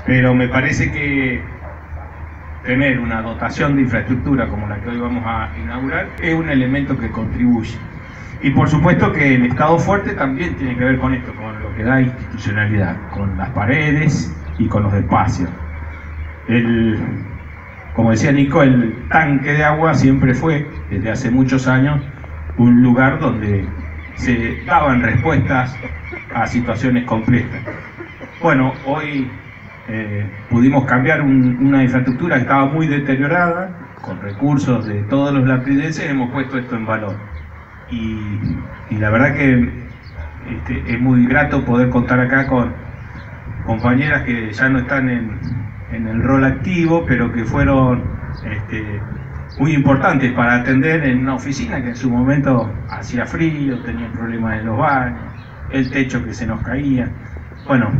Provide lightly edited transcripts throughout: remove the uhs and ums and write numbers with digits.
pero me parece que tener una dotación de infraestructura como la que hoy vamos a inaugurar es un elemento que contribuye. Y por supuesto que el Estado fuerte también tiene que ver con esto, con lo que da institucionalidad, con las paredes y con los espacios. Como decía Nico, el tanque de agua siempre fue, desde hace muchos años, un lugar donde se daban respuestas a situaciones complejas. Bueno, hoy pudimos cambiar una infraestructura que estaba muy deteriorada, con recursos de todos los lapridenses hemos puesto esto en valor. Y la verdad que es muy grato poder contar acá con compañeras que ya no están en el rol activo, pero que fueron muy importantes para atender en una oficina que en su momento hacía frío, tenían problemas en los baños, el techo que se nos caía. Bueno,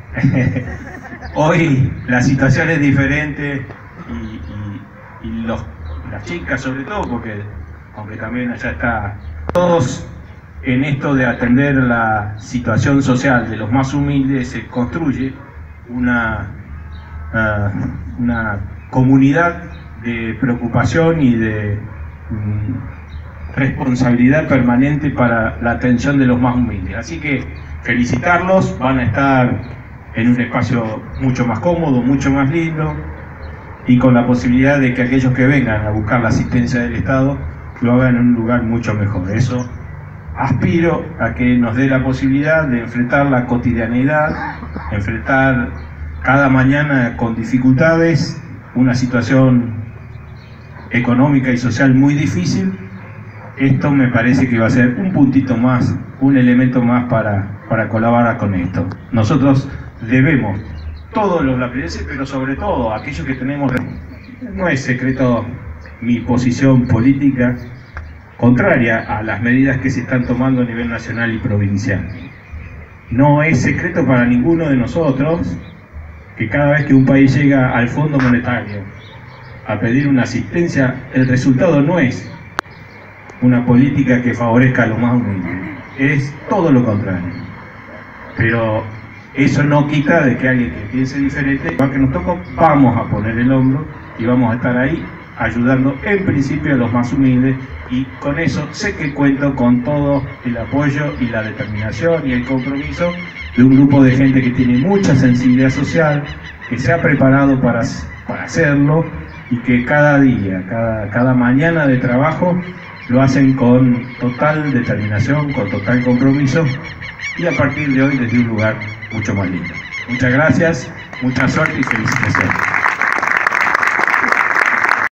hoy la situación es diferente y las chicas sobre todo, porque aunque también allá está, todos en esto de atender la situación social de los más humildes se construye una comunidad de preocupación y de responsabilidad permanente para la atención de los más humildes. Así que felicitarlos, van a estar en un espacio mucho más cómodo, mucho más lindo, y con la posibilidad de que aquellos que vengan a buscar la asistencia del Estado lo hagan en un lugar mucho mejor. Eso aspiro a que nos dé la posibilidad de enfrentar la cotidianeidad, enfrentar cada mañana con dificultades, una situación económica y social muy difícil. Esto me parece que va a ser un puntito más, un elemento más para colaborar con esto. Nosotros debemos, todos los lapridenses, pero sobre todo aquellos que tenemos, no es secreto mi posición política contraria a las medidas que se están tomando a nivel nacional y provincial. No es secreto para ninguno de nosotros que cada vez que un país llega al Fondo Monetario a pedir una asistencia, el resultado no es una política que favorezca a los más humildes, es todo lo contrario. Pero eso no quita de que alguien que piense diferente, igual que nos toca, vamos a poner el hombro y vamos a estar ahí ayudando en principio a los más humildes, y con eso sé que cuento con todo el apoyo y la determinación y el compromiso de un grupo de gente que tiene mucha sensibilidad social, que se ha preparado para hacerlo y que cada día, cada mañana de trabajo lo hacen con total determinación, con total compromiso, y a partir de hoy desde un lugar mucho más lindo. Muchas gracias, mucha suerte y felicitaciones.